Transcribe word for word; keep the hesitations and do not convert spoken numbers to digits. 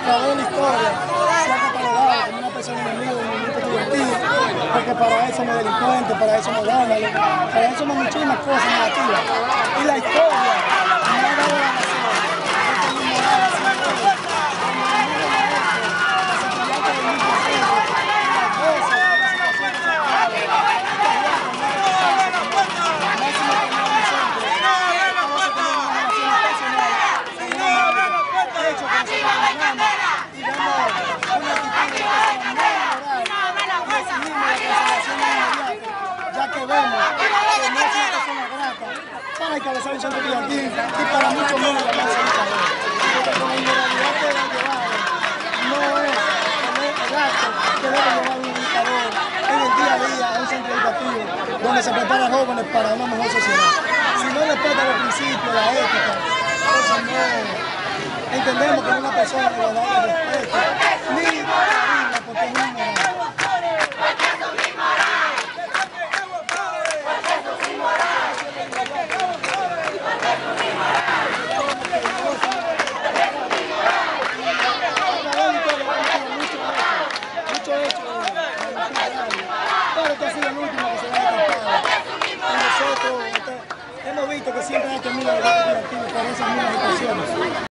través de la historia se ha catalogado como una persona enemiga del movimiento estudiantil, porque para eso somos delincuentes, para eso somos vándalos, para eso somos muchísimas cosas negativas. Y la historia me ha dado la razón. Ya que vemos que no es una persona grata para encabezar el centro estudiantil y para mucho menos la mesa de carrera. Porque con la inmoralidad que debe llevar no es el acto que debe llevar un educador en el día a día a un centro educativo donde se prepara a jóvenes para una mejor sociedad. Si no respeta los principios, la ética, entonces no entendemos que una persona de verdad de respeto ni carisma porque es un ignorante. Claro que ha sido el último que se va a escapar. Y nosotros hemos visto que siempre hay que mirar a los estudiantiles por esas mismas situaciones.